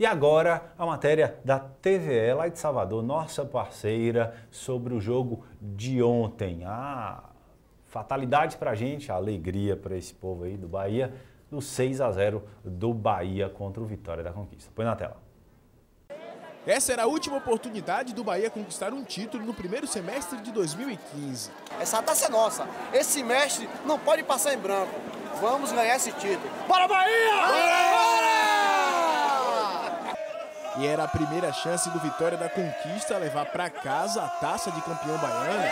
E agora a matéria da TVE lá de Salvador, nossa parceira, sobre o jogo de ontem. Fatalidade pra gente, a alegria para esse povo aí do Bahia, do 6-0 do Bahia contra o Vitória da Conquista. Põe na tela. Essa era a última oportunidade do Bahia conquistar um título no primeiro semestre de 2015. Essa taça é nossa. Esse semestre não pode passar em branco. Vamos ganhar esse título. Bora, Bahia! Bora! E era a primeira chance do Vitória da Conquista levar para casa a taça de campeão baiano.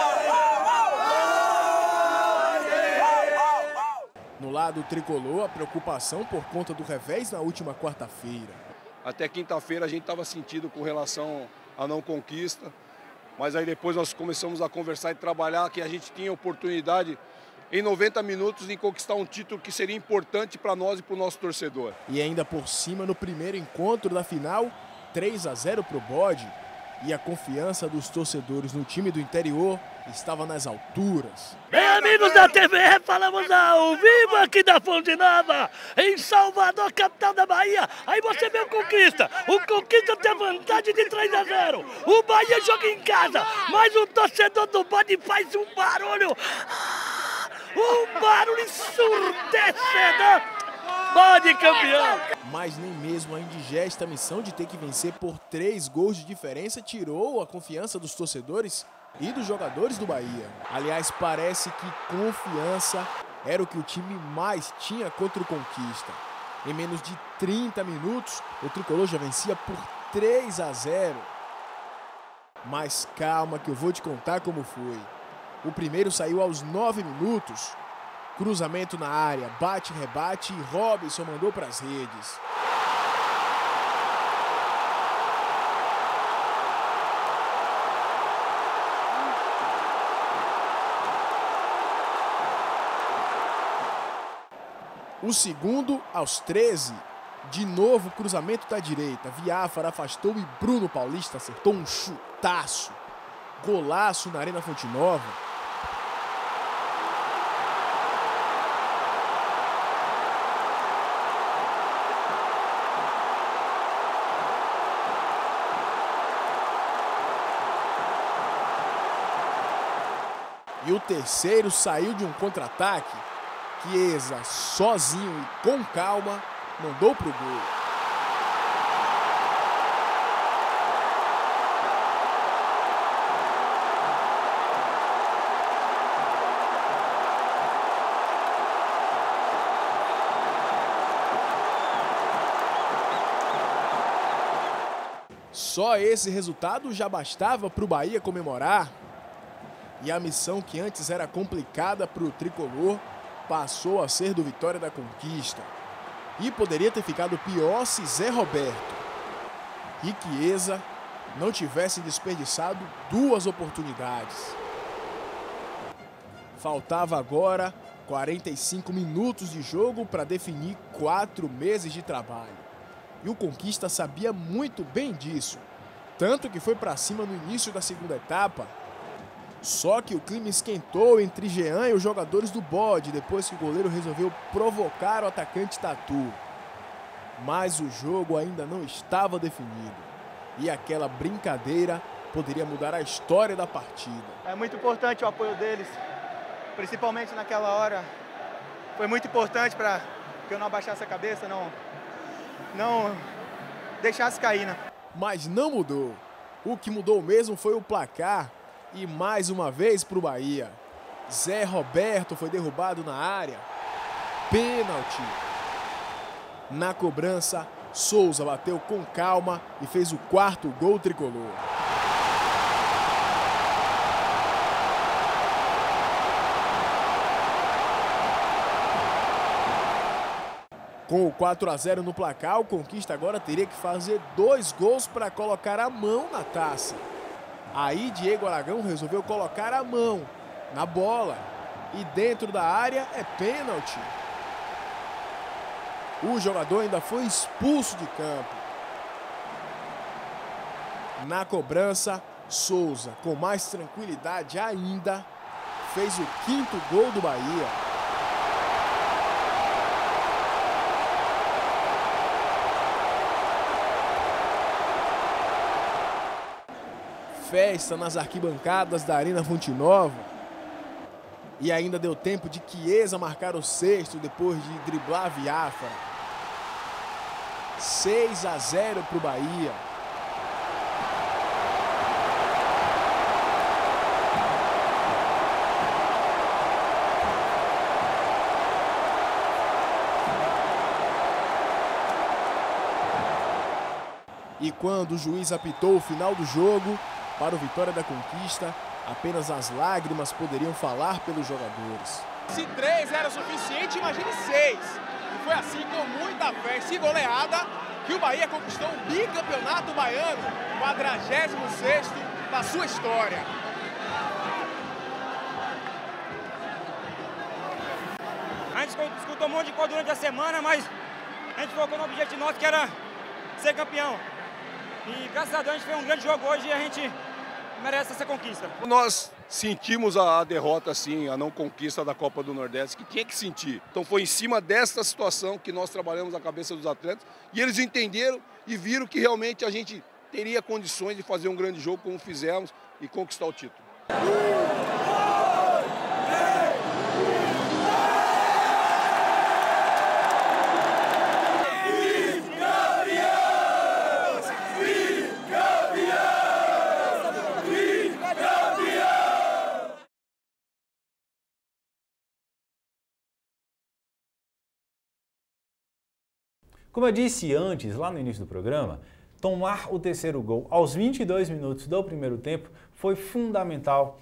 No lado tricolor, a preocupação por conta do revés na última quarta-feira. Até quinta-feira a gente estava sentido com relação à não conquista, mas aí depois nós começamos a conversar e trabalhar que a gente tinha oportunidade em 90 minutos de conquistar um título que seria importante para nós e para o nosso torcedor. E ainda por cima, no primeiro encontro da final, 3-0 para o Bode. E a confiança dos torcedores no time do interior estava nas alturas. Bem, amigos da TVE, falamos ao vivo aqui da Fonte Nova, em Salvador, capital da Bahia. Aí você vê o Conquista. O Conquista tem vantagem de 3-0. O Bahia joga em casa, mas o torcedor do Bode faz um barulho. Um barulho ensurdecedor. Bode campeão. Mas nem mesmo a indigesta missão de ter que vencer por 3 gols de diferença tirou a confiança dos torcedores e dos jogadores do Bahia. Aliás, parece que confiança era o que o time mais tinha contra o Conquista. Em menos de 30 minutos, o tricolor já vencia por 3-0. Mas calma que eu vou te contar como foi. O primeiro saiu aos 9 minutos. Cruzamento na área, bate, rebate e Robson mandou para as redes. O segundo, aos 13, de novo cruzamento da direita. Viáfara afastou e Bruno Paulista acertou um chutaço. Golaço na Arena Fonte Nova. E o terceiro saiu de um contra-ataque. Chiesa, sozinho e com calma, mandou pro gol. Só esse resultado já bastava para o Bahia comemorar. E a missão que antes era complicada para o tricolor passou a ser do Vitória da Conquista. E poderia ter ficado pior se Zé Roberto e Chiesa não tivessem desperdiçado 2 oportunidades. Faltava agora 45 minutos de jogo para definir 4 meses de trabalho. E o Conquista sabia muito bem disso, tanto que foi para cima no início da segunda etapa. Só que o clima esquentou entre Jean e os jogadores do Bode depois que o goleiro resolveu provocar o atacante Tatu. Mas o jogo ainda não estava definido. E aquela brincadeira poderia mudar a história da partida. É muito importante o apoio deles, principalmente naquela hora. Foi muito importante para que eu não abaixasse a cabeça, não deixasse cair, né? Mas não mudou. O que mudou mesmo foi o placar. E mais uma vez para o Bahia. Zé Roberto foi derrubado na área. Pênalti. Na cobrança, Souza bateu com calma e fez o 4º gol tricolor. Com o 4-0 no placar, o Conquista agora teria que fazer 2 gols para colocar a mão na taça. Aí Diego Aragão resolveu colocar a mão na bola e dentro da área é pênalti. O jogador ainda foi expulso de campo. Na cobrança, Souza, com mais tranquilidade ainda, fez o 5º gol do Bahia. festa nas arquibancadas da Arena Fonte Nova. E ainda deu tempo de Chiesa marcar o sexto depois de driblar Viáfara. 6-0 para o Bahia. E quando o juiz apitou o final do jogo, para o Vitória da Conquista, apenas as lágrimas poderiam falar pelos jogadores. Se 3 era suficiente, imagine 6. E foi assim, com muita fé e goleada, que o Bahia conquistou o bicampeonato baiano, 46º da sua história. A gente discutiu um monte de coisa durante a semana, mas a gente focou no objetivo nosso, que era ser campeão. E graças a Deus a gente fez um grande jogo hoje e a gente merece essa conquista. Nós sentimos a derrota, sim, a não conquista da Copa do Nordeste, que tinha que sentir. Então foi em cima desta situação que nós trabalhamos a cabeça dos atletas e eles entenderam e viram que realmente a gente teria condições de fazer um grande jogo como fizemos e conquistar o título. Como eu disse antes, lá no início do programa, tomar o terceiro gol aos 22 minutos do primeiro tempo foi fundamental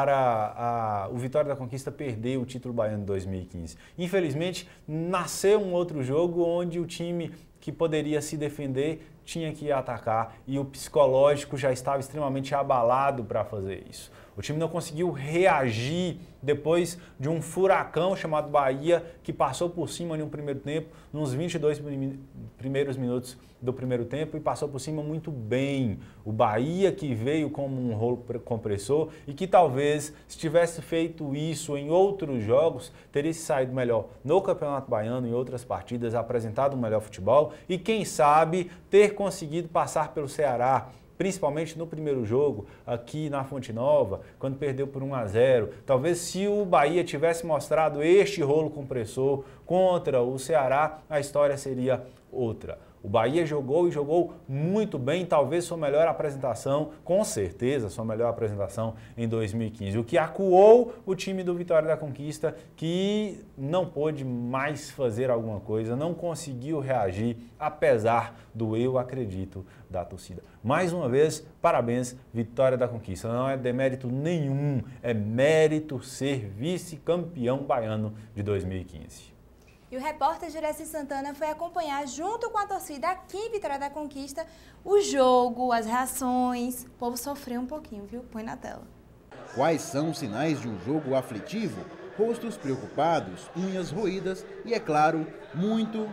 para o Vitória da Conquista perder o título baiano de 2015. Infelizmente, nasceu um outro jogo onde o time que poderia se defender tinha que atacar e o psicológico já estava extremamente abalado para fazer isso. O time não conseguiu reagir depois de um furacão chamado Bahia, que passou por cima no primeiro tempo, nos 22 primeiros minutos do primeiro tempo, e passou por cima muito bem. O Bahia, que veio como um rolo compressor e que talvez, se tivesse feito isso em outros jogos, teria saído melhor no Campeonato Baiano, em outras partidas, apresentado um melhor futebol e, quem sabe, ter conseguido passar pelo Ceará, principalmente no primeiro jogo, aqui na Fonte Nova, quando perdeu por 1-0. Talvez se o Bahia tivesse mostrado este rolo compressor contra o Ceará, a história seria outra. O Bahia jogou e jogou muito bem, talvez sua melhor apresentação, com certeza sua melhor apresentação em 2015. O que acuou o time do Vitória da Conquista, que não pôde mais fazer alguma coisa, não conseguiu reagir, apesar do eu acredito da torcida. Mais uma vez, parabéns, Vitória da Conquista. Não é demérito nenhum, é mérito ser vice-campeão baiano de 2015. E o repórter Jureci Santana foi acompanhar, junto com a torcida aqui em Vitória da Conquista, o jogo, as reações. O povo sofreu um pouquinho, viu? Põe na tela. Quais são os sinais de um jogo aflitivo? Rostos preocupados, unhas roídas e, é claro, muito...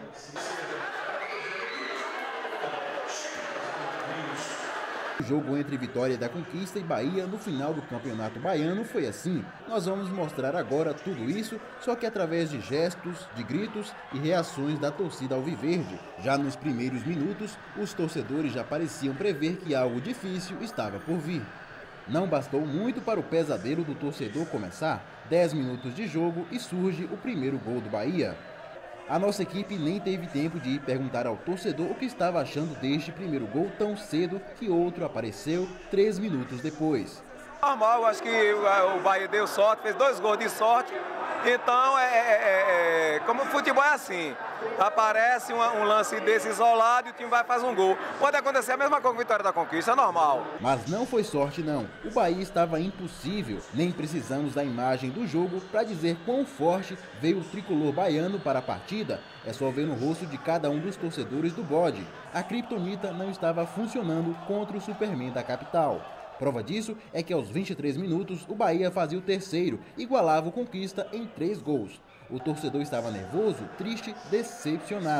O jogo entre Vitória da Conquista e Bahia no final do Campeonato Baiano foi assim. Nós vamos mostrar agora tudo isso, só que através de gestos, de gritos e reações da torcida alviverde. Já nos primeiros minutos, os torcedores já pareciam prever que algo difícil estava por vir. Não bastou muito para o pesadelo do torcedor começar. 10 minutos de jogo e surge o primeiro gol do Bahia. A nossa equipe nem teve tempo de perguntar ao torcedor o que estava achando deste primeiro gol tão cedo que outro apareceu 3 minutos depois. Normal, acho que o Bahia deu sorte, fez 2 gols de sorte. Então, como o futebol é assim, aparece um lance desse isolado e o time vai e faz um gol. Pode acontecer a mesma coisa com a Vitória da Conquista, é normal. Mas não foi sorte não, o Bahia estava impossível, nem precisamos da imagem do jogo para dizer quão forte veio o tricolor baiano para a partida. É só ver no rosto de cada um dos torcedores do bode. A criptonita não estava funcionando contra o Superman da capital. Prova disso é que aos 23 minutos o Bahia fazia o terceiro, igualava o Conquista em 3 gols. O torcedor estava nervoso, triste, decepcionado.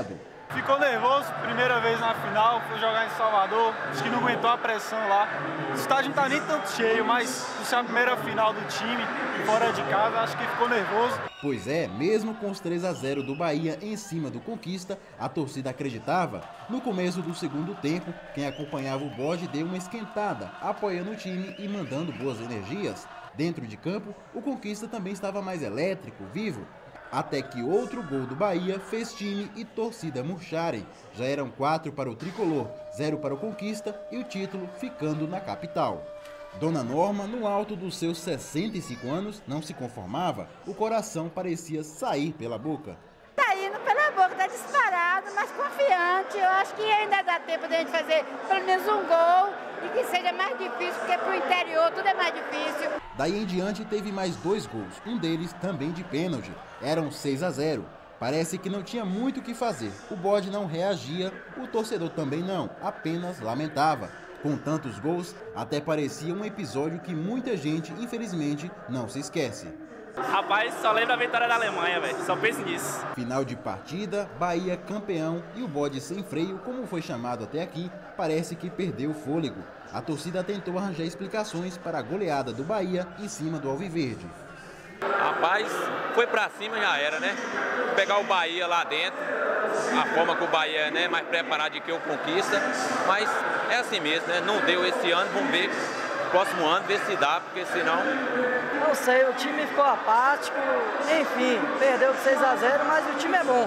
Ficou nervoso, primeira vez na final, foi jogar em Salvador, acho que não aguentou a pressão lá. O estádio não tá nem tanto cheio, mas por ser a primeira final do time, fora de casa, acho que ficou nervoso. Pois é, mesmo com os 3-0 do Bahia em cima do Conquista, a torcida acreditava. No começo do segundo tempo, quem acompanhava o bode deu uma esquentada, apoiando o time e mandando boas energias. Dentro de campo, o Conquista também estava mais elétrico, vivo. Até que outro gol do Bahia fez time e torcida murcharem. Já eram 4 para o Tricolor, 0 para o Conquista e o título ficando na capital. Dona Norma, no alto dos seus 65 anos, não se conformava. O coração parecia sair pela boca. Tá indo pela boca, tá disparado, mas confiante. Eu acho que ainda dá tempo de a gente fazer pelo menos um gol e que seja mais difícil, porque pro interior tudo é mais difícil. Daí em diante teve mais 2 gols, um deles também de pênalti. Eram 6-0. Parece que não tinha muito o que fazer. O bode não reagia, o torcedor também não, apenas lamentava. Com tantos gols, até parecia um episódio que muita gente, infelizmente, não se esquece. Rapaz, só lembra a vitória da Alemanha, velho. Só penso nisso. Final de partida, Bahia campeão e o bode sem freio, como foi chamado até aqui, parece que perdeu o fôlego. A torcida tentou arranjar explicações para a goleada do Bahia em cima do Alviverde. Rapaz, foi pra cima, já era, né? Pegar o Bahia lá dentro, a forma que o Bahia é, né, mais preparado do que o Conquista, mas é assim mesmo, né? Não deu esse ano, vamos ver próximo ano, ver se dá, porque senão... Não sei, o time ficou apático, enfim, perdeu de 6-0, mas o time é bom.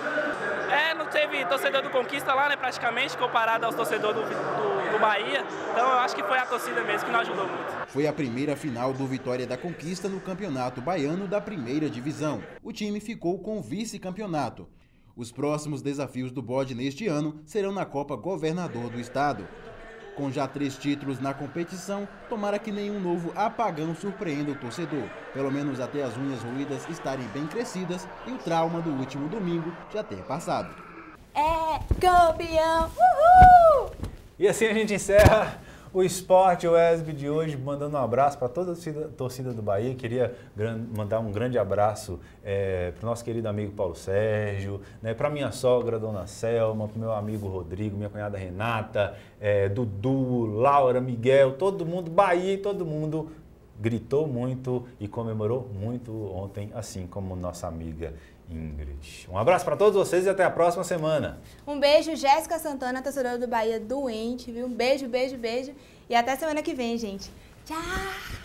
Não teve torcedor do Conquista lá, né, praticamente, comparado aos torcedores do Bahia, então eu acho que foi a torcida mesmo que nos ajudou muito. Foi a primeira final do Vitória da Conquista no Campeonato Baiano da Primeira Divisão. O time ficou com o vice-campeonato. Os próximos desafios do bode neste ano serão na Copa Governador do Estado. Com já 3 títulos na competição, tomara que nenhum novo apagão surpreenda o torcedor. Pelo menos até as unhas roídas estarem bem crescidas e o trauma do último domingo já ter passado. É campeão! Uhul! E assim a gente encerra o Esporte USB de hoje, mandando um abraço para toda a torcida do Bahia. Queria mandar um grande abraço para o nosso querido amigo Paulo Sérgio, né, para minha sogra, Dona Selma, para o meu amigo Rodrigo, minha cunhada Renata, Dudu, Laura, Miguel, todo mundo, Bahia e todo mundo gritou muito e comemorou muito ontem, assim como nossa amiga Ingrid. Um abraço para todos vocês e até a próxima semana. Um beijo, Jéssica Santana, torcedora do Bahia doente, viu? Um beijo, beijo, beijo. E até semana que vem, gente. Tchau!